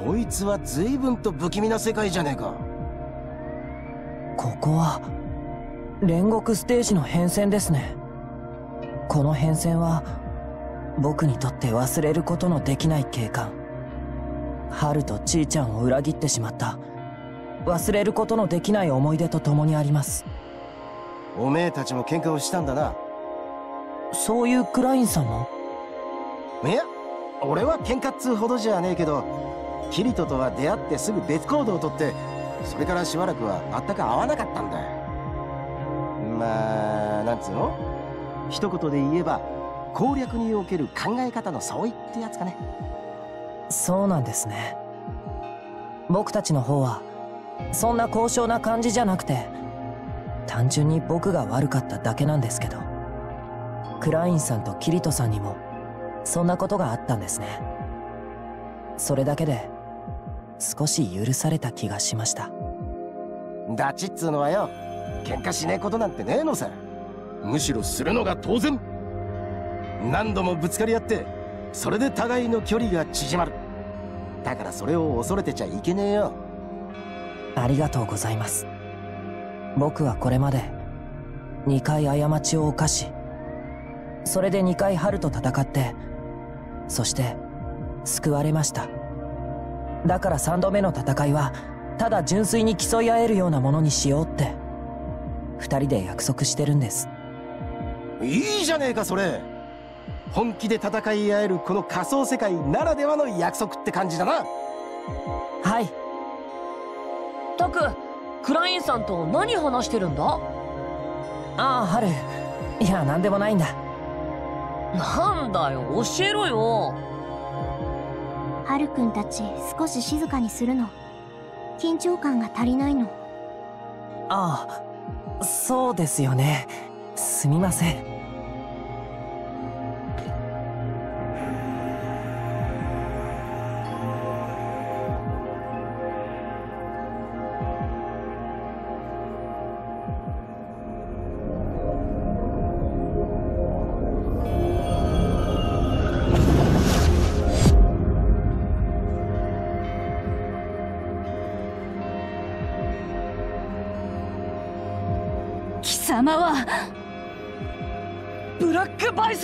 こいつは随分と不気味な世界じゃねえか。 ここは煉獄ステージの変遷ですね。この変遷は僕にとって忘れることのできない景観。ハルとちーちゃんを裏切ってしまった忘れることのできない思い出と共にあります。 おめえたちも喧嘩をしたんだな。 そういうクラインさんも？ いや、俺は喧嘩っつうほどじゃねえけど、キリトとは出会ってすぐ別行動をとって、それからしばらくは全く会わなかったんだ。まあなんつうの、一言で言えば攻略における考え方の相違ってやつかね。 そうなんですね。僕たちの方はそんな高尚な感じじゃなくて、単純に僕が悪かっただけなんですけど、クラインさんとキリトさんにもそんなことがあったんですね。それだけで少し許された気がしました。 ダチっつうのはよ、喧嘩しねえことなんてねえのさ。むしろするのが当然。何度もぶつかり合って、それで互いの距離が縮まる。だからそれを恐れてちゃいけねえよ。 ありがとうございます。僕はこれまで2回過ちを犯し、それで2回ハルと戦って、そして救われました。だから3度目の戦いはただ純粋に競い合えるようなものにしようって2人で約束してるんです。 いいじゃねえかそれ。本気で戦い合えるこの仮想世界ならではの約束って感じだな。 はい。 タク、クラインさんと何話してるんだ？ ああ、ハル。いや、なんでもないんだ。 なんだよ、教えろよ。 ハルくんたち少し静かにするの。緊張感が足りないの。 ああ、そうですよね。すみません。 貴様はブラックバイス。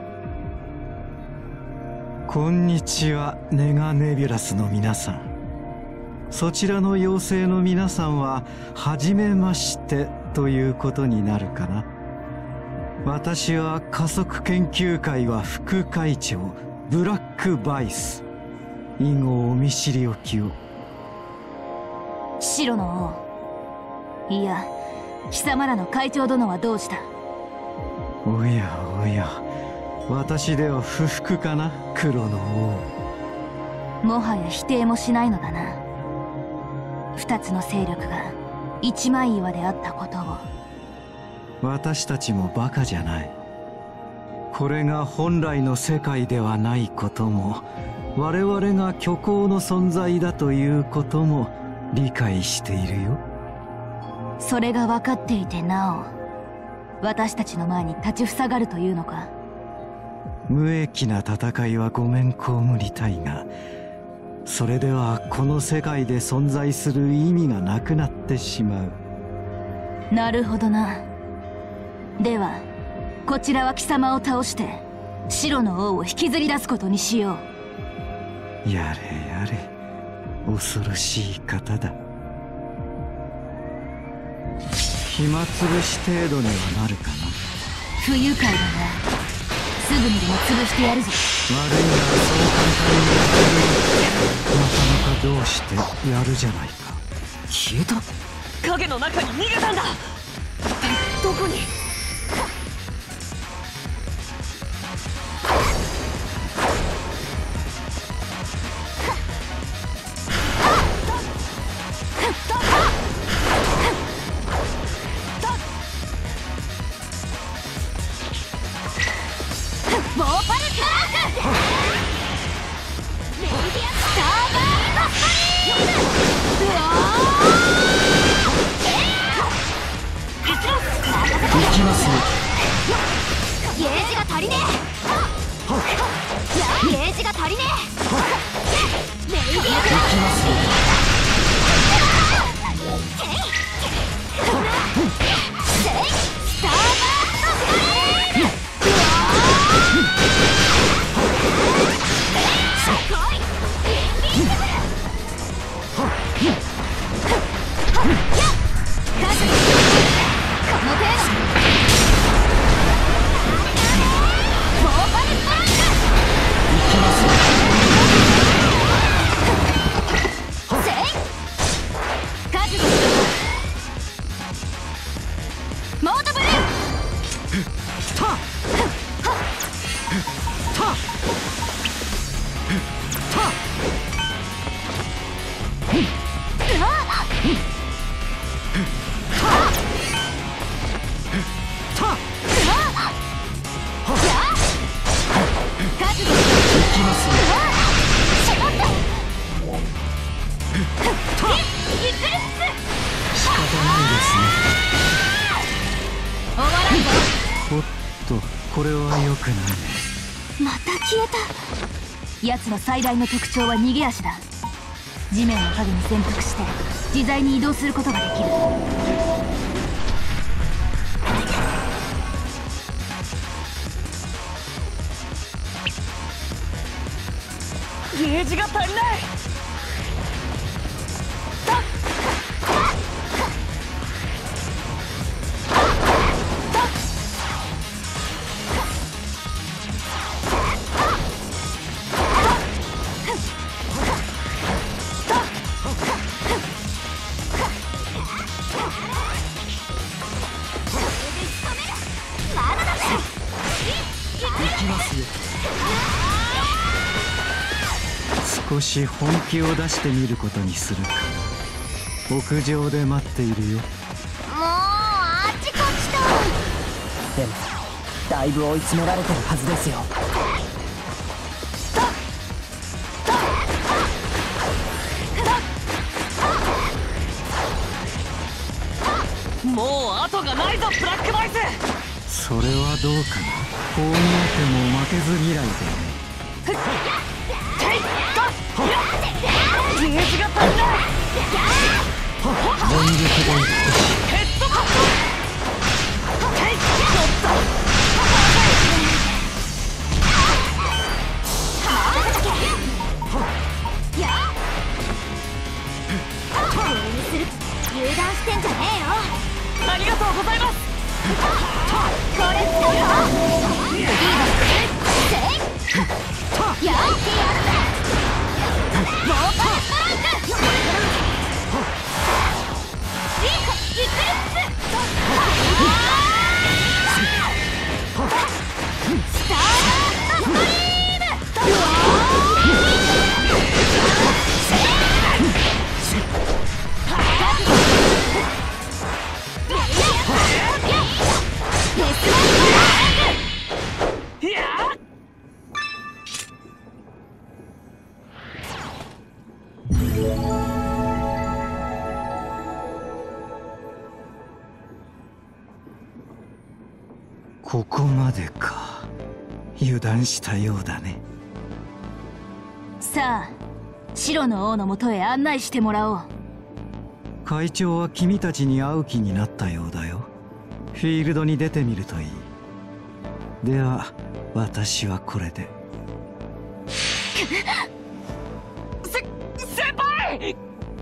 こんにちは、ネガネビュラスの皆さん。そちらの妖精の皆さんは初めましてということになるかな。私は加速研究会は副会長ブラックバイス。以後お見知りおきを。 白の王、いや貴様らの会長殿はどうした？ おやおや、私では不服かな、黒の王。 もはや否定もしないのだな。二つの勢力が一枚岩であったことを。 私たちもバカじゃない。これが本来の世界ではないことも、我々が虚構の存在だということも理解しているよ。 それが分かっていてなお私たちの前に立ちふさがるというのか。 無益な戦いはごめん被りたいが、それではこの世界で存在する意味がなくなってしまう。 なるほどな。ではこちらは貴様を倒して白の王を引きずり出すことにしよう。やれやれ、恐ろしい方だ。暇つぶし程度にはなるかな。 不愉快だな。すぐにでも潰してやるぞ。 悪いならそう簡単にやる。なかなかどうしてやるじゃないか。 消えた？影の中に逃げたんだ。どこに？ いきなりおっと、これは良くないね。 また消えた。奴の最大の特徴は逃げ足だ。地面の影に潜伏して自在に移動することができる。 ゲージが足りない。 少し本気を出してみることにするか。屋上で待っているよ。 もうあっちこっちと。 でもだいぶ追い詰められてるはずですよ。 もう後がないぞブラックバイス。 それはどうかな。こう見えても負けず嫌いでね。 ゲージが足りない。 全力でヘッドカット。 油断してんじゃねえよ。 ありがとうございます。 これ使うよ。やってやるぜ。モーパーストライク。リークイクリップ。スターダストストリーム。 ここまでか。油断したようだね。 さあ、白の王のもとへ案内してもらおう。 会長は君たちに会う気になったようだよ。フィールドに出てみるといい。では私はこれで。 先輩。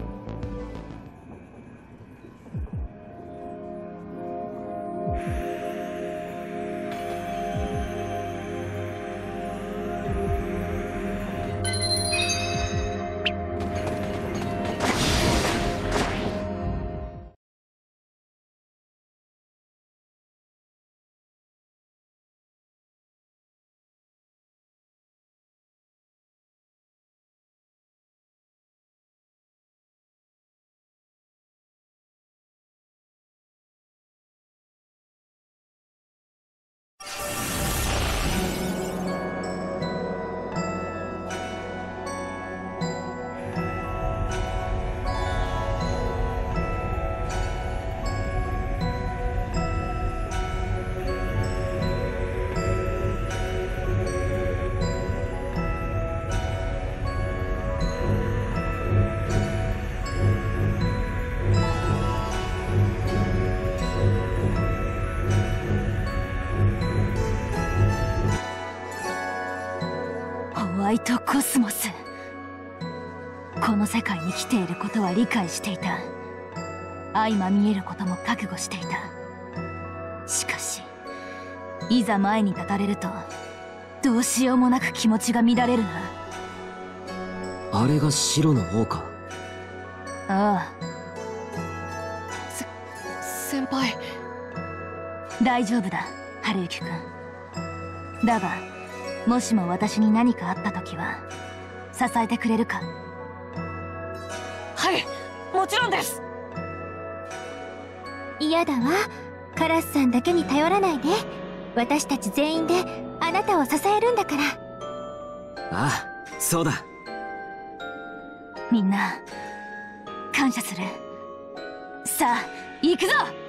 ホワイトコスモス。この世界に来ていることは理解していた。相まみえることも覚悟していた。しかしいざ前に立たれるとどうしようもなく気持ちが乱れるな。 あれが白の王か。 ああ、 先輩。 大丈夫だ春雪くん。だがもしも私に何かあった時は支えてくれるか。 はい、もちろんです。 嫌だわ。カラスさんだけに頼らないで。私たち全員であなたを支えるんだから。 ああ、そうだ。 みんな感謝する。さあ行くぞ。